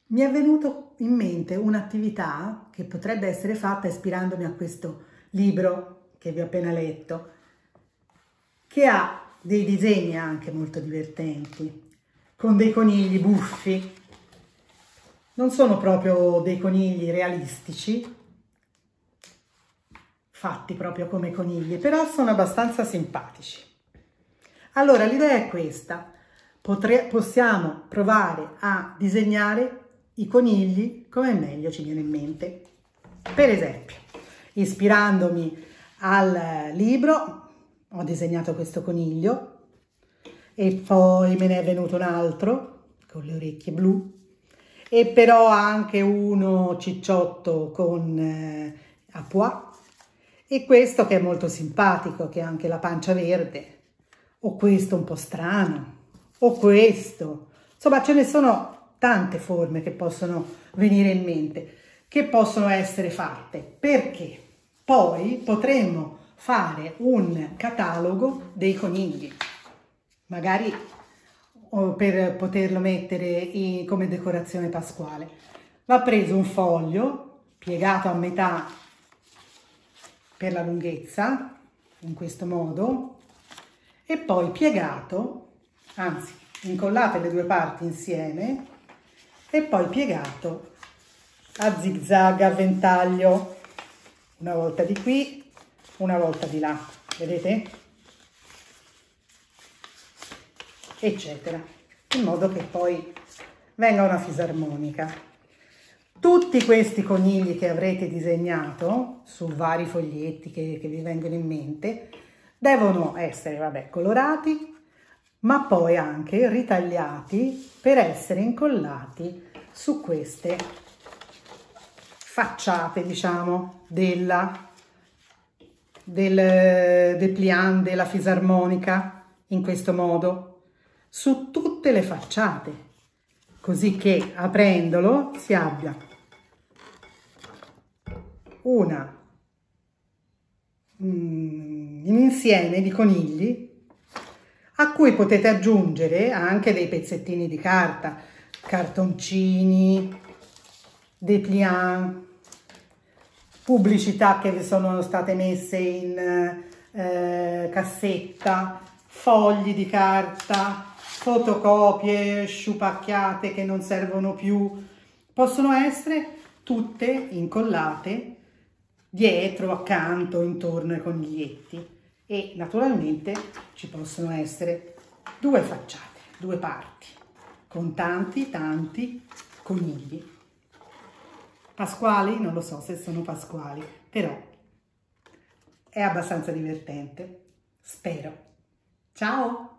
Mi è venuto in mente un'attività che potrebbe essere fatta ispirandomi a questo libro che vi ho appena letto, che ha dei disegni anche molto divertenti, con dei conigli buffi. Non sono proprio dei conigli realistici, fatti proprio come conigli, però sono abbastanza simpatici. Allora, l'idea è questa. Possiamo provare a disegnare i conigli come meglio ci viene in mente. Per esempio, ispirandomi al libro, ho disegnato questo coniglio e poi me ne è venuto un altro con le orecchie blu e però anche uno cicciotto con a pois e questo che è molto simpatico, che ha anche la pancia verde, o questo un po' strano, o questo. Insomma, ce ne sono tante forme che possono venire in mente, che possono essere fatte, perché poi potremmo fare un catalogo dei conigli, magari per poterlo mettere come decorazione pasquale. Va preso un foglio piegato a metà per la lunghezza, in questo modo, e poi piegato, anzi incollate le due parti insieme e poi piegato a zig-zag, a ventaglio, una volta di qui, una volta di là, vedete? Eccetera, in modo che poi venga una fisarmonica. Tutti questi conigli che avrete disegnato su vari foglietti che vi vengono in mente devono essere, vabbè, colorati, ma poi anche ritagliati per essere incollati su queste facciate, diciamo, del dépliant della fisarmonica, in questo modo, su tutte le facciate, così che aprendolo si abbia un insieme di conigli a cui potete aggiungere anche dei pezzettini di carta, cartoncini, dépliant, pubblicità che vi sono state messe in cassetta, fogli di carta, fotocopie sciupacchiate che non servono più, possono essere tutte incollate dietro, accanto, intorno ai coniglietti e naturalmente ci possono essere due facciate, due parti con tanti conigli. Pasquali? Non lo so se sono pasquali, però è abbastanza divertente, spero. Ciao!